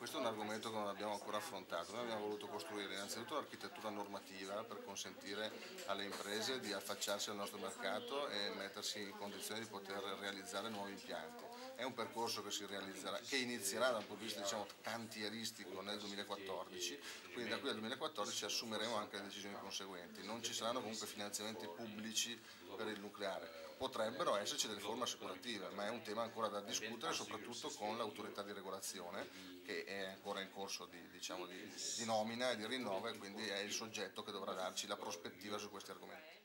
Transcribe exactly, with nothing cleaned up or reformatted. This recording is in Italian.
Questo è un argomento che non abbiamo ancora affrontato. Noi abbiamo voluto costruire innanzitutto l'architettura normativa per consentire alle imprese di affacciarsi al nostro mercato e mettersi in condizioni di poter realizzare nuovi impianti. È un percorso che, si realizzerà, che inizierà da un punto di vista, diciamo, cantieristico nel duemilaquattordici, quindi da qui al duemilaquattordici assumeremo anche le decisioni conseguenti. Non ci saranno comunque finanziamenti pubblici per il nucleare. Potrebbero esserci delle forme assicurative, ma è un tema ancora da discutere, soprattutto con l'autorità di regolazione che è ancora in corso di, diciamo, di, di nomina e di rinnovo, e quindi è il soggetto che dovrà darci la prospettiva su questi argomenti.